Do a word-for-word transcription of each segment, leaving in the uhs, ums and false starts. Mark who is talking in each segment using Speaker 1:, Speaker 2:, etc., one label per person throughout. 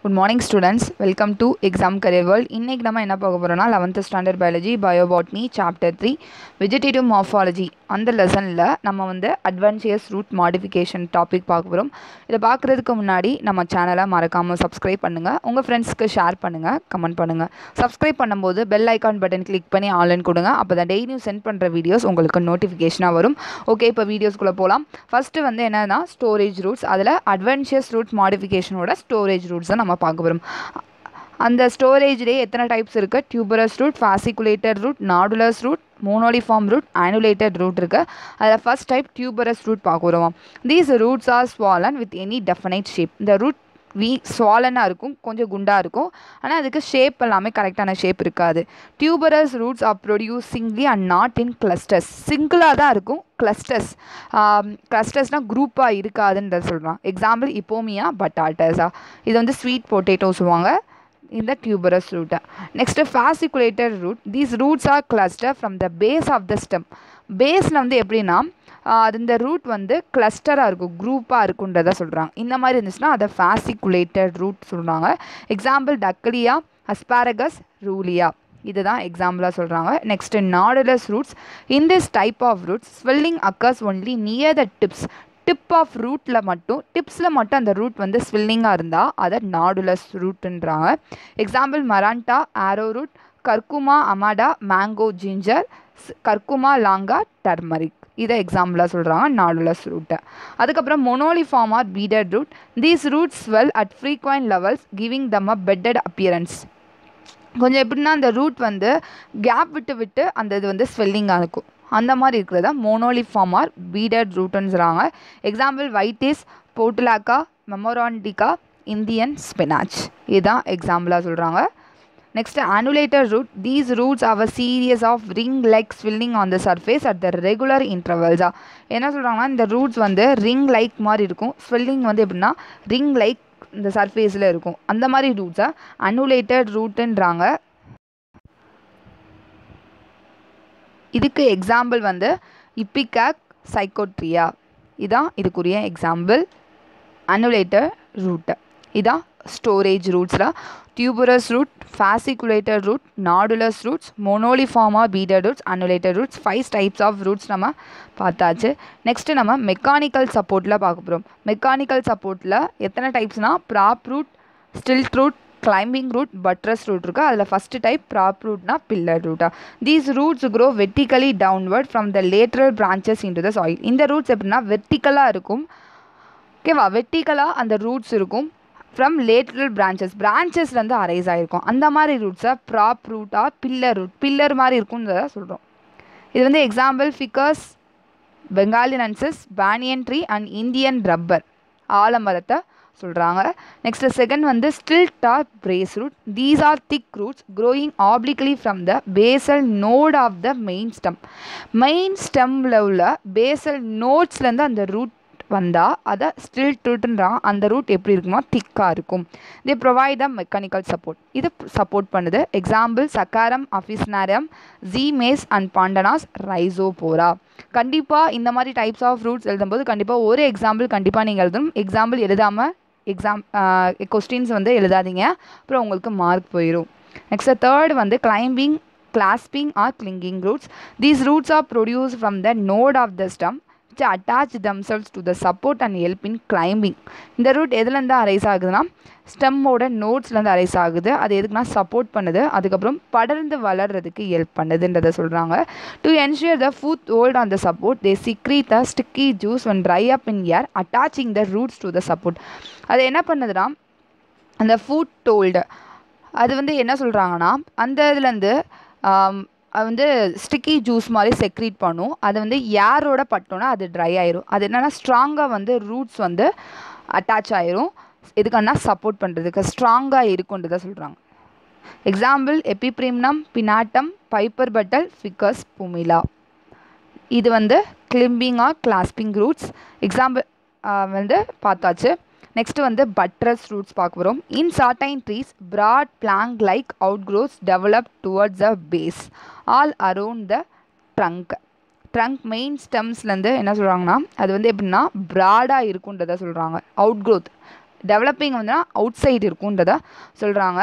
Speaker 1: Good morning students, welcome to Exam Career World. இன்னைக்கு நம்ம என்ன பார்க்க போறோம்னா eleventh standard biology biobotany chapter three vegetative morphology அந்த லெசனில் நம்ம வந்து advantageous root modification டாபிக் பார்க்க போகிறோம். இதை பார்க்குறதுக்கு முன்னாடி நம்ம சேனலை மறக்காமல் சப்ஸ்கிரைப் பண்ணுங்கள், உங்கள் ஃப்ரெண்ட்ஸ்க்கு ஷேர் பண்ணுங்கள், கமெண்ட் பண்ணுங்கள். சப்ஸ்கிரைப் பண்ணும்போது பெல் ஐக்கான் பட்டன் கிளிக் பண்ணி ஆன்லைன் கொடுங்க, அப்போ தான் டெய்லியும் சென்ட் பண்ணுற வீடியோஸ் உங்களுக்கு நோட்டிஃபிகேஷனாக வரும். ஓகே, இப்போ வீடியோஸ்குள்ளே போகலாம். ஃபஸ்ட்டு வந்து என்னன்னா ஸ்டோரேஜ் ரூட்ஸ், அதில் அட்வான்ஷியஸ் ரூட் மாடிஃபிகேஷனோட ஸ்டோரேஜ் ரூட்ஸை நம்ம பார்க்க போகிறோம். அந்த ஸ்டோரேஜ்லேயே எத்தனை டைப்ஸ் இருக்குது? Tuberous root, fasciculated root, nodulose root, moniliform root, annulated root இருக்குது. அதில் ஃபர்ஸ்ட் டைப் டியூபரஸ் ரூட் பார்க்க போகிறோம். These roots are swollen with any definite shape. இந்த ரூட் வீ ஸ்வாலனாக இருக்கும், கொஞ்சம் குண்டாக இருக்கும், ஆனால் அதுக்கு ஷேப் எல்லாமே கரெக்டான ஷேப் இருக்காது. Tuberous roots are produce singly and not in clusters. சிங்கிளாக தான் இருக்கும், கிளஸ்டர்ஸ் கிளஸ்டர்ஸ்னால் குரூப்பாக இருக்காதுன்றத சொல்கிறான். எக்ஸாம்பிள் இப்போமியா பட்டாட்டஸா, இது வந்து ஸ்வீட் பொட்டேட்டோ சொல்லுவாங்க இந்த டியூபரஸ் ரூட்டை. Next fasciculated root. These roots are cluster from the base of the stem. பேஸில் வந்து எப்படின்னா அது இந்த ரூட் வந்து கிளஸ்டராக இருக்கும், குரூப்பாக இருக்குன்றத சொல்கிறாங்க. இந்த மாதிரி இருந்துச்சுன்னா அதை ஃபாசிகுலேட்டட் ரூட் சொல்கிறாங்க. எக்ஸாம்பிள் டக்லியா, அஸ்பாரகஸ், ரூலியா, இதுதான் எக்ஸாம்பிளாக சொல்கிறாங்க. Next nodulose roots. In this type of roots swelling occurs only near the tips. Tip of ரூட்டில் மட்டும், டிப்ஸில் மட்டும் அந்த ரூட் வந்து ஸ்வில்லிங்காக இருந்தால் அதை நாடுலஸ் ரூட்டுன்றாங்க. Example maranta, arrow root, curcuma amada, mango ginger, curcuma longa, turmeric, இதை எக்ஸாம்பிளாக சொல்கிறாங்க நாடுலஸ் ரூட்டை. அதுக்கப்புறம் moniliform or beaded root. These roots swell at frequent levels giving them a beaded appearance. கொஞ்சம் எப்படின்னா அந்த ரூட் வந்து கேப் விட்டு விட்டு அந்த இது வந்து ஸ்வெல்லிங்காக இருக்கும், அந்த மாதிரி இருக்கிறதா மோனோலிஃபார்ம் ஆர் பீடட் ரூட்டுன்னு சொல்கிறாங்க. Example vitis, portulaca, momordica, Indian spinach, இதுதான் எக்ஸாம்பிளாக சொல்கிறாங்க. Next annulated root. These roots have a series of ring-like swelling on the surface at the regular intervals. என்ன சொல்கிறாங்கன்னா இந்த ரூட்ஸ் வந்து ரிங் லைக் மாதிரி இருக்கும், ஸ்வெல்லிங் வந்து எப்படின்னா ரிங் லைக் இந்த சர்ஃபேஸில் இருக்கும், அந்த மாதிரி ரூட்ஸை annulated ரூட்டுன்றாங்க. இதுக்கு எக்ஸாம்பிள் வந்து இப்பிகாக், சைக்கோட்ரியா, இதான் இதுக்குரிய எக்ஸாம்பிள் annulated ரூட்டு. இதான் ஸ்டோரேஜ் ரூட்ஸில் tuberous root, fasciculated root, nodulose roots, moniliform or beaded roots, annulated roots, five types of roots நம்ம பார்த்தாச்சு. நெக்ஸ்ட்டு நம்ம மெக்கானிக்கல் சப்போர்ட்டில் பார்க்க போகிறோம். மெக்கானிக்கல் சப்போர்ட்டில் எத்தனை டைப்ஸ்னால் prop root, stilt root, climbing root, buttress root இருக்குது. அதில் ஃபஸ்ட்டு டைப் ப்ராப் ரூட்னா பில்லர் ரூட்டா. These roots grow vertically downward from the lateral branches into the soil. இந்த ரூட்ஸ் எப்படின்னா வெர்டிக்கலாக இருக்கும், ஓகேவா, வெர்டிக்கலாக அந்த ரூட்ஸ் இருக்கும் ஃப்ரம் லேட்ரல் பிரான்ச்சஸ், பிரான்ச்சஸ்லேருந்து அரைஸ் ஆகிருக்கும், அந்த மாதிரி ரூட்ஸை ப்ராப் ரூட்டாக பில்லர் ரூட், பில்லர் மாதிரி இருக்கும்ன்றத சொல்கிறோம். இது வந்து example ficus, benghalensis, banyan tree and Indian rubber, ஆலமரத்தை சொல்கிறாங்க. நெக்ஸ்ட் செகண்ட் வந்து stilt or brace root. These are thick roots growing obliquely from the basal node of the main stem. Main ஸ்டெம்மில் உள்ள basal நோட்ஸ்லேருந்து அந்த ரூட் வந்தால் அதை ஸ்டில்ட் ரூட்டுன்றாங்க. அந்த root எப்படி இருக்குமா, திக்காக இருக்கும். They provide the mechanical support, இது சப்போர்ட் பண்ணுது. எக்ஸாம்பிள் சக்காரம், அஃபிஸ்னாரியம், ஜீமேஸ் அண்ட் பாண்டனாஸ், ரைசோபோரா. கண்டிப்பாக இந்த மாதிரி டைப்ஸ் ஆஃப் ரூட்ஸ் எழுதும்போது கண்டிப்பாக ஒரு எக்ஸாம்பிள் கண்டிப்பாக நீங்கள் எழுதணும். எக்ஸாம்பிள் எழுதாமல் எக்ஸாம் கொஸ்டின்ஸ் வந்து எழுதாதீங்க, அப்புறம் உங்களுக்கு மார்க் போயிடும். நெக்ஸ்ட் தேர்ட் வந்து climbing, clasping or clinging roots. These roots are produce from the node of the stem which attach themselves to the support and help in climbing. இந்த root எதுலேருந்து arise ஆகுதுன்னா ஸ்டெம்மோட நோட்ஸ்லேருந்து arise ஆகுது, அது எதுக்குன்னா support பண்ணுது, அதுக்கப்புறம் படர்ந்து வளர்கிறதுக்கு ஹெல்ப் பண்ணுதுன்றதை சொல்கிறாங்க. To ensure the foot hold on the support they secrete the sticky juice when dry up in air attaching the roots to the support. அது என்ன பண்ணுதுன்னா அந்த ஃபுட் ஹோல்டு, அது வந்து என்ன சொல்கிறாங்கன்னா அந்த இதுலேருந்து அது வந்து ஸ்டிக்கி ஜூஸ் மாதிரி செக்ரீட் பண்ணும், அது வந்து ஏரோட பட்டோன்னா அது ட்ரை ஆயிரும். அது என்னென்னா ஸ்ட்ராங்காக வந்து ரூட்ஸ் வந்து அட்டாச் ஆயிரும், எதுக்கானா சப்போர்ட் பண்ணுறதுக்கு ஸ்ட்ராங்காக இருக்குன்றதை சொல்கிறாங்க. Example epipremnum, pinnatum, piper betle, ficus, pumila, இது வந்து கிளிம்பிங்காக கிளாஸ்பிங் ரூட்ஸ். எக்ஸாம்பிள் வந்து பார்த்தாச்சு. நெக்ஸ்ட்டு வந்து பட்ரஸ் ரூட்ஸ் பார்க்க போகிறோம். In certain trees broad plank like outgrowths develop towards the base all around the trunk. Trunk main ஸ்டெம்ஸ்லேருந்து என்ன சொல்கிறாங்கன்னா அது வந்து எப்படின்னா ப்ராடாக இருக்குன்றதை சொல்கிறாங்க. அவுட்க்ரோத் டெவலப்பிங் வந்து அவுட் சைடு இருக்குன்றத சொல்கிறாங்க.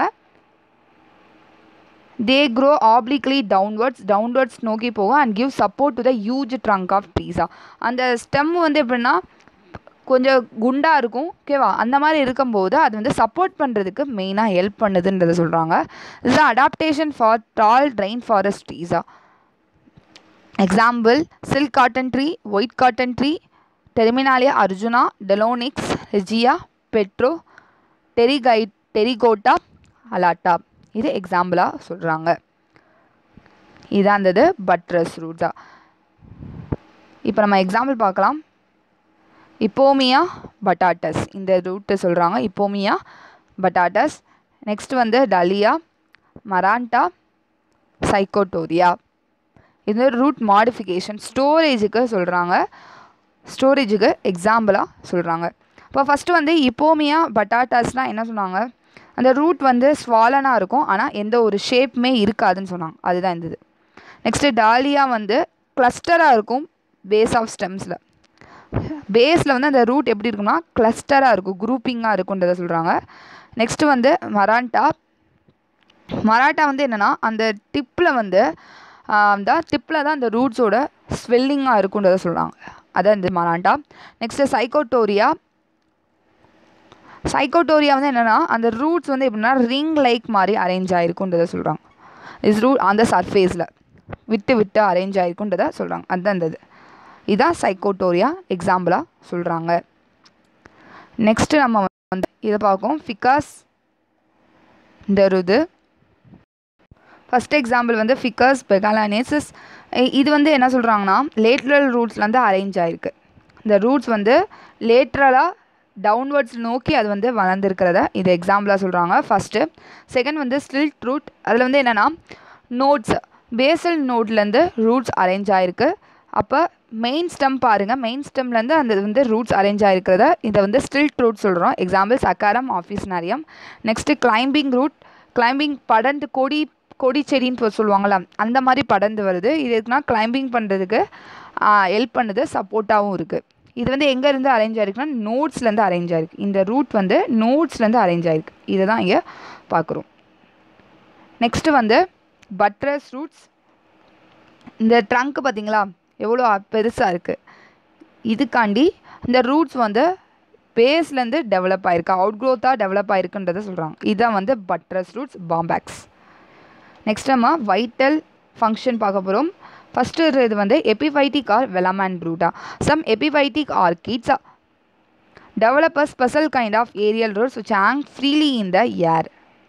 Speaker 1: they grow obliquely downwards downwards நோக்கி போகும் and give support to the huge trunk of trees. அந்த ஸ்டெம் வந்து எப்படின்னா கொஞ்சம் குண்டாக இருக்கும், ஓகேவா? அந்த மாதிரி இருக்கும்போது அது வந்து சப்போர்ட் பண்ணுறதுக்கு மெயினாக ஹெல்ப் பண்ணுதுன்றதை சொல்கிறாங்க. இது adaptation for tall rain forest ட்ரீஸா. Example silk cotton tree, white cotton tree, terminalia arjuna, delonix, regia, பெட்ரோ, டெரிகை டெரிகோட்டா, அலாட்டா. இது எக்ஸாம்பிளாக சொல்கிறாங்க. இதான் இருந்தது பட்ரஸ் ரூட்ஸா. இப்போ நம்ம எக்ஸாம்பிள் பார்க்கலாம். இப்போமியா பட்டாட்டஸ், இந்த ரூட்டு சொல்கிறாங்க. இப்போமியா பட்டாட்டஸ். நெக்ஸ்ட் வந்து டலியா, மராண்டா, சைக்கோட்டோரியா. இது ரூட் மாடிஃபிகேஷன் ஸ்டோரேஜுக்கு சொல்கிறாங்க. ஸ்டோரேஜுக்கு எக்ஸாம்பிளாக சொல்கிறாங்க. இப்போ ஃபஸ்ட்டு வந்து இப்போமியா பட்டாட்டாஸ்னால் என்ன சொன்னாங்க, அந்த ரூட் வந்து ஸ்வாலனாக இருக்கும், ஆனால் எந்த ஒரு ஷேப்புமே இருக்காதுன்னு சொன்னாங்க. அதுதான் இருந்தது. நெக்ஸ்ட்டு டாலியா வந்து கிளஸ்டராக இருக்கும் பேஸ் ஆஃப் ஸ்டெம்ஸில். பேஸில் வந்து அந்த ரூட் எப்படி இருக்குன்னா கிளஸ்டராக இருக்கும், குரூப்பிங்காக இருக்குன்றதை சொல்கிறாங்க. நெக்ஸ்ட்டு வந்து மராண்டா. மராட்டா வந்து என்னென்னா அந்த டிப்பில் வந்து அந்த டிப்பில் தான் அந்த ரூட்ஸோட ஸ்வெல்லிங்காக இருக்குன்றதை சொல்கிறாங்க. அதான் இந்த மராண்டா. நெக்ஸ்ட்டு சைக்கோட்டோரியா. சைக்கோட்டோரியா வந்து என்னென்னா அந்த ரூட்ஸ் வந்து எப்படின்னா ரிங் லைக் மாதிரி அரேஞ்ச் ஆகிருக்குன்றதை சொல்கிறாங்க. இஸ் ரூட் அந்த சர்ஃபேஸில் விட்டு விட்டு அரேஞ்ச் ஆகிருக்குன்றதை சொல்கிறாங்க. அதுதான் இந்த இது இதான் சைக்கோட்டோரியா எக்ஸாம்பிளாக சொல்கிறாங்க. நெக்ஸ்ட்டு நம்ம வந்து இதை பார்ப்போம். ஃபிகாஸ் இந்த இது ஃபஸ்ட் எக்ஸாம்பிள் வந்து ஃபிகஸ் பெகாலானேசிஸ். இது வந்து என்ன சொல்கிறாங்கன்னா லேட்ரல் ரூட்ஸ்லேருந்து அரேஞ்ச் ஆகிருக்கு. இந்த ரூட்ஸ் வந்து லேட்ரலாக டவுன்வர்ட்ஸ் நோக்கி அது வந்து வளர்ந்துருக்கிறத இது எக்ஸாம்பிளாக சொல்கிறாங்க. ஃபஸ்ட்டு. செகண்ட் வந்து ஸ்டில்ட் ரூட். அதில் வந்து என்னென்னா நோட்ஸ் பேசல் நோட்லேருந்து ரூட்ஸ் அரேஞ்ச் ஆகிருக்கு. அப்போ மெயின் ஸ்டெம் பாருங்கள், மெயின் ஸ்டெம்லேருந்து அந்த வந்து ரூட்ஸ் அரேஞ்ச் ஆகிருக்கிறத இதை வந்து ஸ்டில்ட் ரூட் சொல்கிறோம். Example saccharum, officinarum. Next climbing root. Climbing படர்ந்து கொடி கொடி செடின்னு சொல்லுவாங்களா, அந்த மாதிரி படர்ந்து வருது. இது எதுக்குன்னா கிளைம்பிங் பண்ணுறதுக்கு ஹெல்ப் பண்ணுது, சப்போர்ட்டாகவும் இருக்குது. இது வந்து எங்கேருந்து அரேஞ்ச் ஆகிருக்குன்னா நோட்ஸ்லேருந்து அரேஞ்ச் ஆகிருக்கு. இந்த ரூட் வந்து நோட்ஸ்லேருந்து அரேஞ்ச் ஆகிருக்கு. இதை தான் இங்கே பார்க்குறோம். நெக்ஸ்ட்டு வந்து பட்ரஸ் ரூட்ஸ். இந்த ட்ரங்க் பார்த்திங்களா எவ்வளோ பெருசாக இருக்குது. இதுக்காண்டி இந்த ரூட்ஸ் வந்து பேஸ்லேருந்து டெவலப் ஆகிருக்கு, அவுட் க்ரோத்தாக டெவலப் ஆகிருக்குன்றதை சொல்கிறாங்க. இதுதான் வந்து பட்ரஸ் ரூட்ஸ், பாம்பேக்ஸ். நெக்ஸ்ட் நம்ம வைட்டல் ஃபங்க்ஷன் பார்க்க போகிறோம். ஃபஸ்ட்டு இது வந்து எபிஃபைட்டிக் ஆர் வெலமண்ட் ரூட்டா. Some epiphytic orchids develop a special kind of aerial roots which hang freely in the air.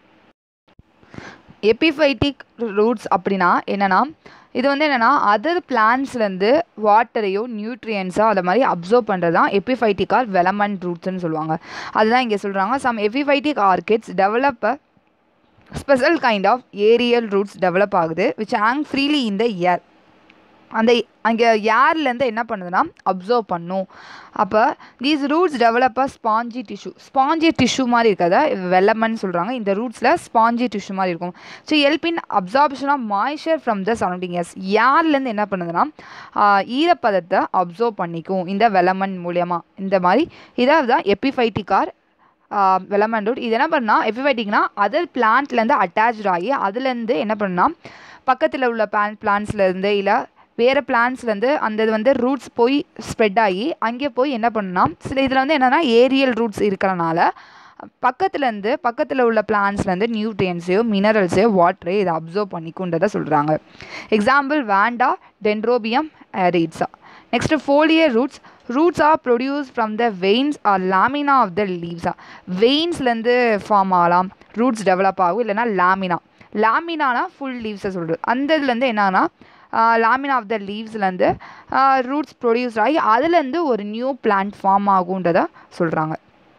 Speaker 1: Epiphytic roots அப்படின்னா என்னென்னா இது வந்து என்னென்னா அதர் பிளான்ஸ்லேருந்து வாட்டரையோ நியூட்ரியன்ஸோ அதை மாதிரி அப்சர்வ் பண்ணுறது தான் எபிஃபைட்டிக் ஆர் வெலமண்ட் ரூட்ஸ்ன்னு சொல்லுவாங்க. அதுதான் இங்கே சொல்கிறாங்க. Some epiphytic orchids develop a special kind of aerial roots develop ஆகுது which hang freely in the air. அந்த அங்கே ஏர்லேருந்து என்ன பண்ணுதுன்னா அப்சர்வ் பண்ணும். அப்போ these roots develop a spongy tissue. Spongy tissue மாதிரி இருக்கிறத வெலமன்னு சொல்கிறாங்க. இந்த ரூட்ஸில் ஸ்பாஞ்சி டிஷ்யூ மாதிரி இருக்கும். So help in absorption of moisture from the surroundings. ஏர்லேருந்து என்ன பண்ணுதுன்னா ஈரப்பதத்தை அப்சர்வ் பண்ணிக்கும் இந்த வெலமன் மூலயமா. இந்த மாதிரி இதாக தான் எபிஃபைட்டிக் ஆர் வெலமண்ட் ரூட். இது என்ன பண்ணால் எபிஃபைட்டிக்னா அதர் பிளான்ட்லேருந்து அட்டாச் ஆகி அதுலேருந்து என்ன பண்ணால் பக்கத்தில் உள்ள பிளான் பிளான்ஸ்லேருந்து இல்லை வேறு பிளான்ஸ்லேருந்து அந்த இது வந்து ரூட்ஸ் போய் ஸ்ப்ரெட் ஆகி அங்கே போய் என்ன பண்ணால் சில இதில் வந்து என்னென்னா ஏரியல் ரூட்ஸ் இருக்கிறனால பக்கத்துலேருந்து பக்கத்தில் உள்ள பிளான்ஸ்லேருந்து நியூட்ரியன்ஸையோ மினரல்ஸையோ வாட்டரையோ இதை அப்சர்வ் பண்ணிக்குன்றதை சொல்கிறாங்க. எக்ஸாம்பிள் வேண்டா, டென்ட்ரோபியம், ஏரிட்ஸா. Next foliar roots. Roots are produce from the veins or lamina of the லீவ்ஸா. வெயின்ஸ்லேருந்து ஃபார்ம் ஆகலாம் ரூட்ஸ் டெவலப் ஆகும், இல்லைனா லாமினா. லாமினானா ஃபுல் லீவ்ஸை சொல்கிறது. அந்த இதுலேருந்து என்னன்னா லாமினா ஆஃப் த லீவ்ஸ்லேருந்து ரூட்ஸ் ப்ரொடியூஸ் ஆகி அதுலேருந்து ஒரு நியூ பிளான்ட் ஃபார்ம் ஆகுன்றதை சொல்கிறாங்க.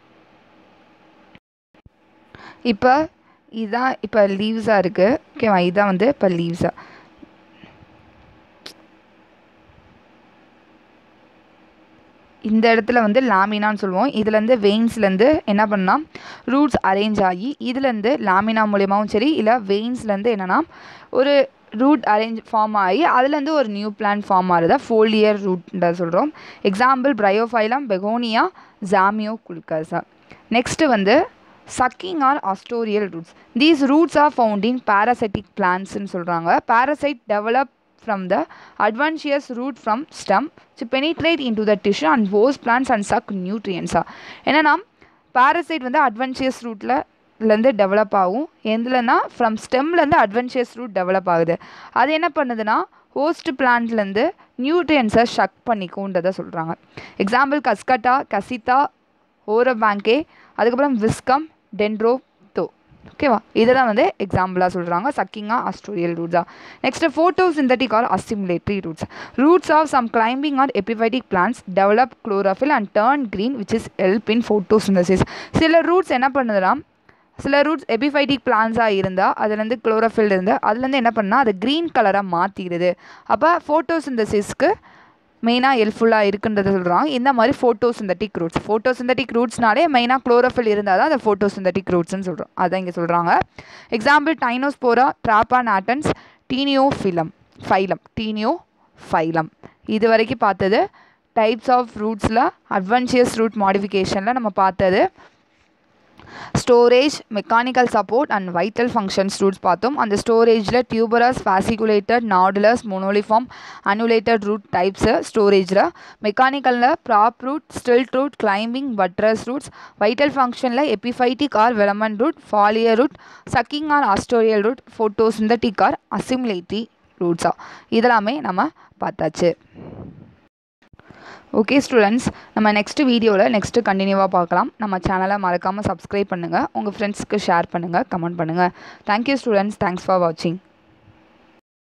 Speaker 1: இப்போ இதுதான் இப்போ லீவ்ஸாக இருக்குது, ஓகேவா? இதுதான் வந்து இப்போ லீவ்ஸாக. இந்த இடத்துல வந்து லாமினான்னு சொல்லுவோம். இதுலேருந்து வெயின்ஸ்லேருந்து என்ன பண்ணால் ரூட்ஸ் அரேஞ்ச் ஆகி இதுலேருந்து லாமினா மூலியமாகவும் சரி இல்லை வெயின்ஸ்லேருந்து என்னென்னா ஒரு ரூட் அரேஞ்ச் ஃபார்ம் ஆகி அதுலேருந்து ஒரு நியூ பிளான்ட் ஃபார்ம் ஆகுறதா ஃபோலியர் ரூட்ன்ற சொல்கிறோம். Example bryophyllum, begonia, zamioculcas. Next வந்து sucking or astorial roots. These roots are found in parasitic plants ன்னு சொல்கிறாங்க. Parasite develop from the adventitious root from stem to penetrate into the tissue and host plants and suck nutrients. என்னன்னா parasite வந்து adventitious rootல லேருந்து develop ஆகும். எதுலன்னா from ஸ்டெம்லேருந்து adventitious root develop ஆகுது. அது என்ன பண்ணுதுன்னா ஹோஸ்ட் பிளான்ட்லேருந்து நியூட்ரியன்ஸை ஷக் பண்ணிக்கும்ன்றதை சொல்கிறாங்க. எக்ஸாம்பிள் கஸ்கட்டா, கசிதா, ஓரபேங்கே, அதுக்கப்புறம் விஸ்கம், டென்ட்ரோதோ. ஓகேவா, இதெல்லாம் வந்து எக்ஸாம்பிளாக சொல்கிறாங்க சக்கிங்கா ஆஸ்ட்ரோரியல் ரூட்ஸாக. Next photosynthetic or assimilatory roots. Roots of some climbing or epiphytic plants develop chlorophyll and turn green which is help in photosynthesis. சில ரூட்ஸ் என்ன பண்ணுதுன்னா சில ரூட்ஸ் எபிஃபைட்டிக் பிளான்ஸாக இருந்தால் அதுலேருந்து குளோரோஃபில் இருந்து அதுலேருந்து என்ன பண்ணால் அது க்ரீன் கலராக மாற்றிடுது. அப்போ ஃபோட்டோசிந்தசிஸ்க்கு மெயினாக ஹெல்ப்ஃபுல்லாக இருக்குன்றதை சொல்கிறாங்க. இந்த மாதிரி ஃபோட்டோசிந்தட்டிக் ரூட்ஸ் ஃபோட்டோசிந்தட்டிக் ரூட்ஸ்னாலே மெயினாக குளோரோஃபில் இருந்தால் தான் அதை ஃபோட்டோசிந்தட்டிக் ரூட்ஸ்ன்னு சொல்கிறோம். அதான் இங்கே சொல்கிறாங்க. Example tinospora, trapa natans, taeniophyllum phyllum taeniophyllum. இது வரைக்கும் பார்த்தது டைப்ஸ் ஆஃப் ரூட்ஸில் அட்வென்ச்சர்ஸ் ரூட் மாடிஃபிகேஷனில் நம்ம பார்த்தது storage, mechanical support and vital functions roots பார்த்தோம். அந்த ஸ்டோரேஜில் tuberous, fasciculated, nodulose, moniliform, annulated root types ஸ்டோரேஜில். மெக்கானிக்கலில் prop root, stilt root, climbing, buttress roots. Vital ஃபங்க்ஷனில் epiphytic or velamen root, foliar root, sucking or haustorial root, photosynthetic or assimilatory ரூட்ஸா. இதெல்லாமே நம்ம பார்த்தாச்சு. ஓகே ஸ்டூடெண்ட்ஸ், நம்ம நெக்ஸ்ட்டு வீடியோவில் next கண்டினியூவாக பார்க்கலாம். நம்ம சேனலை மறக்காமல் சப்ஸ்கிரைப் பண்ணுங்கள், உங்கள் ஃப்ரெண்ட்ஸ்க்கு ஷேர் பண்ணுங்கள், கமெண்ட் பண்ணுங்கள். தேங்க்யூ ஸ்டூடெண்ட்ஸ், தேங்க்ஸ் ஃபார் வாட்சிங்.